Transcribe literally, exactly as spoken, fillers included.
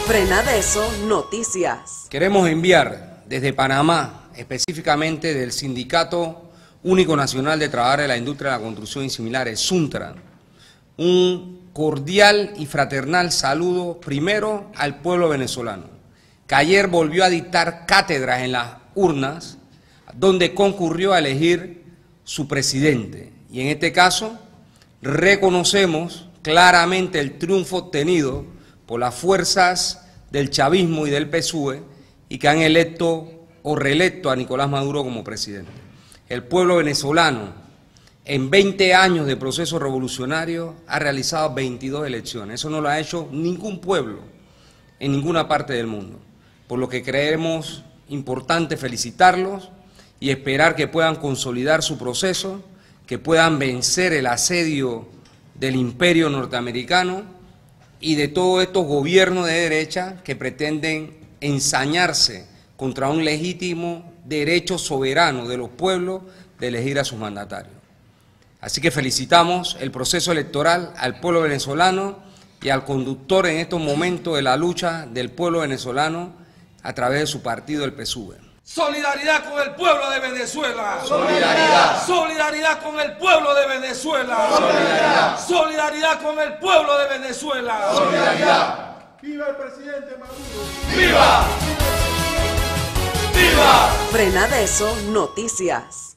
Frenadeso Noticias. Queremos enviar desde Panamá, específicamente del Sindicato Único Nacional de Trabajadores de la Industria de la Construcción y similares, SUNTRA, un cordial y fraternal saludo primero al pueblo venezolano, que ayer volvió a dictar cátedras en las urnas, donde concurrió a elegir su presidente. Y en este caso, reconocemos claramente el triunfo obtenido por las fuerzas del chavismo y del P S U V y que han electo o reelecto a Nicolás Maduro como presidente. El pueblo venezolano, en veinte años de proceso revolucionario, ha realizado veintidós elecciones. Eso no lo ha hecho ningún pueblo en ninguna parte del mundo, por lo que creemos importante felicitarlos y esperar que puedan consolidar su proceso, que puedan vencer el asedio del imperio norteamericano y de todos estos gobiernos de derecha que pretenden ensañarse contra un legítimo derecho soberano de los pueblos de elegir a sus mandatarios. Así que felicitamos el proceso electoral al pueblo venezolano y al conductor en estos momentos de la lucha del pueblo venezolano a través de su partido, el P S U V. Solidaridad con el pueblo de Venezuela. Solidaridad. Solidaridad con el pueblo de Venezuela. Solidaridad. Solidaridad con el pueblo de Venezuela. Solidaridad. ¡Viva el presidente Maduro! ¡Viva! ¡Viva! Frenadeso Noticias.